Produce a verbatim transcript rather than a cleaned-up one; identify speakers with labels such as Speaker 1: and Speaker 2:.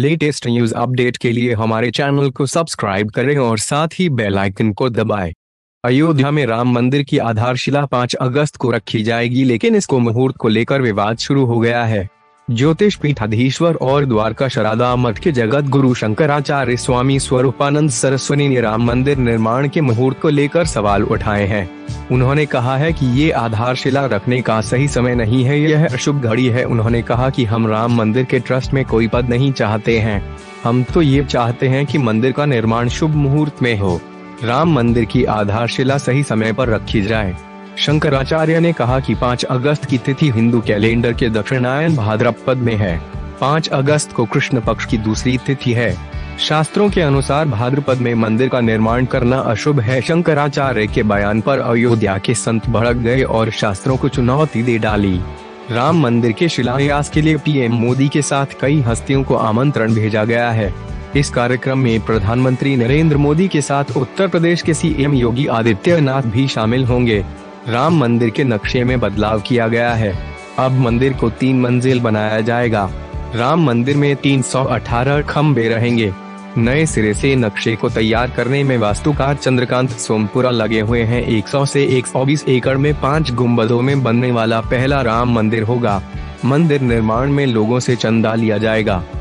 Speaker 1: Latest news update के लिए हमारे चैनल को सब्सक्राइब करें और साथ ही बेल आइकन को दबाएं। अयोध्या में राम मंदिर की आधारशिला पाँच अगस्त को रखी जाएगी, लेकिन इसको मुहूर्त को लेकर विवाद शुरू हो गया है। ज्योतिष पीठाधीश्वर और द्वारका शारदा मठ के जगत गुरु शंकराचार्य स्वामी स्वरूपानंद सरस्वती ने राम मंदिर निर्माण के मुहूर्त को लेकर सवाल उठाए हैं। उन्होंने कहा है कि ये आधारशिला रखने का सही समय नहीं है, यह अशुभ घड़ी है। उन्होंने कहा कि हम राम मंदिर के ट्रस्ट में कोई पद नहीं चाहते हैं, हम तो ये चाहते हैं कि मंदिर का निर्माण शुभ मुहूर्त में हो। राम मंदिर की आधारशिला सही समय पर रखी जाए। शंकराचार्य ने कहा कि पाँच अगस्त की तिथि हिंदू कैलेंडर के दक्षिणायन भाद्रपद में है। पाँच अगस्त को कृष्ण पक्ष की दूसरी तिथि है। शास्त्रों के अनुसार भाद्रपद में मंदिर का निर्माण करना अशुभ है। शंकराचार्य के बयान पर अयोध्या के संत भड़क गए और शास्त्रों को चुनौती दे डाली। राम मंदिर के शिलान्यास के लिए पीएम मोदी के साथ कई हस्तियों को आमंत्रण भेजा गया है। इस कार्यक्रम में प्रधानमंत्री नरेंद्र मोदी के साथ उत्तर प्रदेश के सीएम योगी आदित्यनाथ भी शामिल होंगे। राम मंदिर के नक्शे में बदलाव किया गया है। अब मंदिर को तीन मंजिल बनाया जाएगा। राम मंदिर में तीन सौ अठारह खम्भे रहेंगे। नए सिरे से नक्शे को तैयार करने में वास्तुकार चंद्रकांत सोमपुरा लगे हुए हैं। सौ से एक सौ बीस एकड़ में पाँच गुंबदों में बनने वाला पहला राम मंदिर होगा। मंदिर निर्माण में लोगों से चंदा लिया जाएगा।